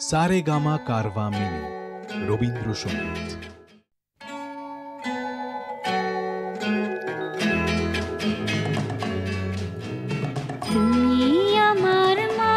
Saregama Carvaan mini Rabindrasangeet. তুমি আমার মা,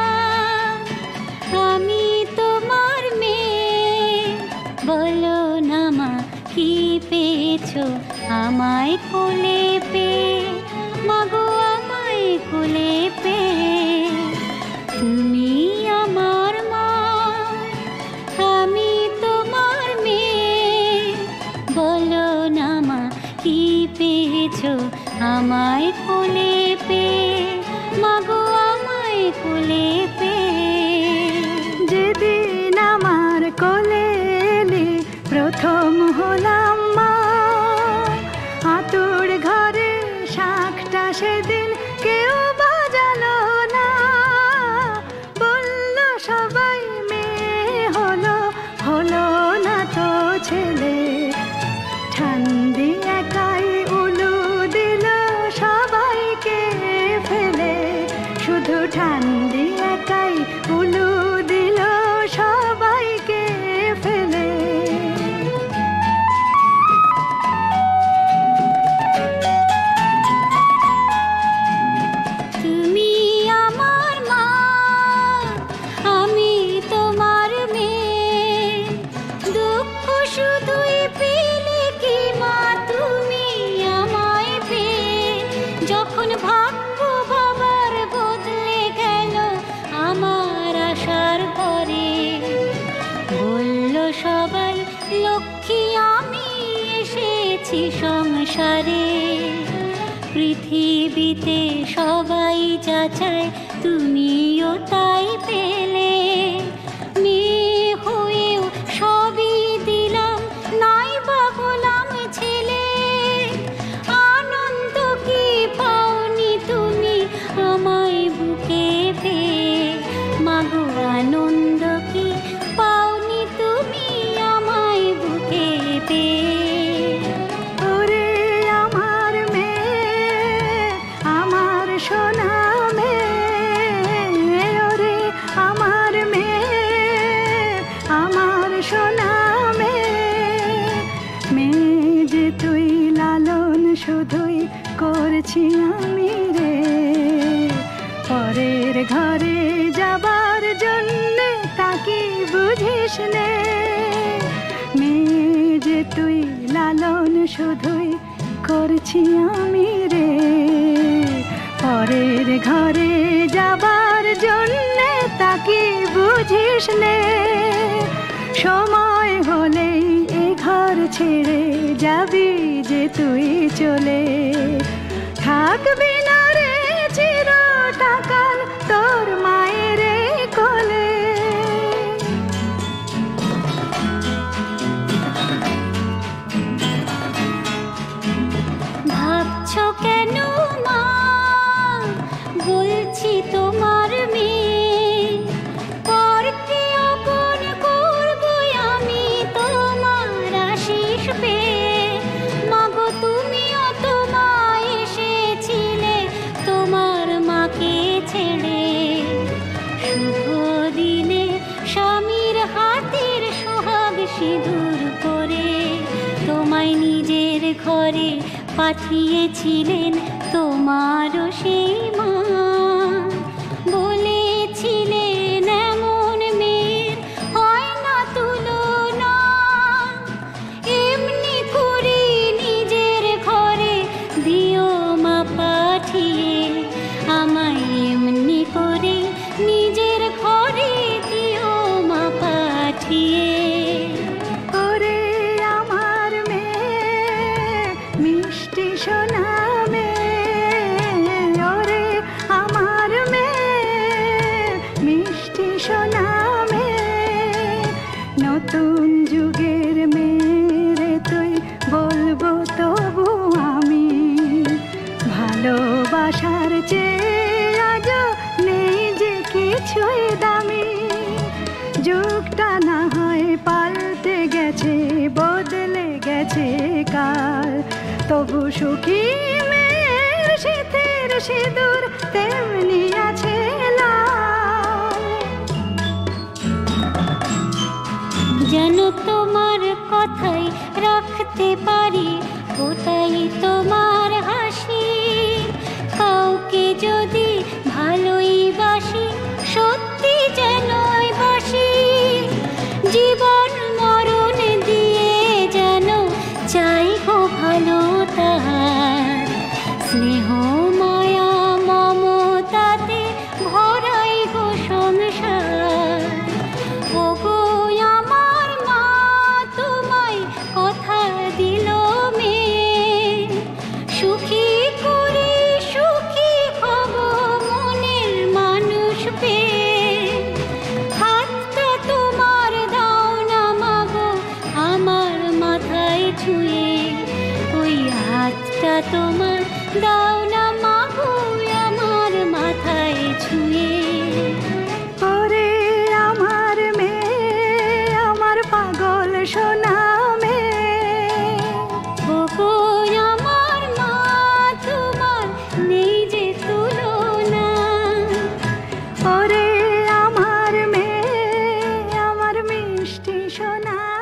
আমি তোমার মেয়ে, বলো না মা কি পেয়েছো আমায় কোলে পেয়ে, মাগো আমায় কোলে পেয়ে। তুমি আমার মা, আমি তোমার মেয়ে, বলো না মা কি পেয়েছো আমায় কোলে পেয়ে, মাগো আমায় কোলে পেয়ে। যেদিন আমার কোলে এলে প্রথম হলাম মা, আতুর ঘরে শাঁখটা সেদিন কেউ বাজালো না। বলল সবাই মেয়ে হলো, হলো না তো ছেলে। ঠান্ডি একাই উলু দিল সবাইকে ফেলে, শুধু ঠান্ডি একাই উলু দিল সবাইকে ফেলে। তুমি আমার মা, আমি তোমার মেয়ে, দুঃখ শুধুই পেলে কি মা তুমি আমায় পেয়ে। যখন ভাগ্য বাবার বদলে গেল আমার আশার পরে, বলল সবাই লক্ষ্মী আমি এসেছি সংসারে। পৃথিবীতে সবাই যা চায় তুমিও তাই পেলে, মেয়ে হয়েও সবই দিলাম, নাই বা হলাম ছেলে। আনন্দ কি পাওনি তুমি আমায় বুকে পেয়ে, মাগো আনন্দ কি পাওনি তুমি আমায় বুকে পেয়ে। ওরে আমার মেয়ে, আমার সোনা মেয়ে, ওরে আমার মেয়ে, আমার সোনা মেয়ে। মেয়ে যে তুই লালন শুধুই করছি আমি রে, পরের ঘরে যাবার জন্যে তাকে বুঝিস নে। মেয়ে যে তুই লালন শুধুই করছি আমি রে, পরের ঘরে যাবার জন্যে তাকে বুঝিস নে। সময় হলেই এ ঘর ছেড়ে যাবি যে তুই চলে, থাকবি না রে চিরটাকাল তোর মায়ের কোলে। ভাবছো কেন মা, বলছি তোমার মেয়ে, পরকে অপন করবো আমি তোমার আশিস পেয়ে। মাগো তুমিও তো মা এসেছিলে তোমার মাকে ছেড়ে, শুভ দিনে স্বামীর হাতের সোহাগ সিঁদুর করে, তোমায় নিজের ঘরে পাঠিয়েছিলেন তোমারও সেই মা। বলেছিলেন এমন মেয়ের হয় না তুলনা, এমনি করে নিজের ঘরে দিও মা পাঠিয়ে, আমায় এমনি করে নিজের ঘরে দিও মা পাঠিয়ে। ওরে আমার মেয়ে, মিষ্টি সোনা মেয়ে, ওরে আমার মেয়ে, মিষ্টি সোনা মেয়ে। নতুন যুগের মেয়ে তুই বলবো তবু আমি, ভালোবাসার চেয়ে আজ নেই যে কিছুই দামি। যুগটা না হয় পাল্টে গেছে, বদলে গেছে কাল, তবু সুখী মেয়ের শীতের সিঁদুর তেমনি আছে লাল। ওটাই তোমার হাসি। কাউকে যদি ভালোই বাসি, সত্যি যেনই বাসি, জীবন মরণ দিয়ে যেন চাই গো ভালো তাহার। স্নেহ মায়া মমতাতে ভরাই গো সংসার। ওগো আমার মা তোমায় কথা দিল মেয়ে, সুখী করে সুখী হব মনের মানুষ পেয়ে। হাতটা তোমার দাও না মাগো আমার মাথায় ছুঁয়ে, ওই হাতটা তোমার দাও না মাগো আমার মাথায় ছুঁয়ে। ওরে আমার মেয়ে, আমার পাগল সোনা মেয়ে, ওগো আমার মা তোমার নেই যে তুলনা। ওরে আমার মেয়ে, আমার মিষ্টি সোনা।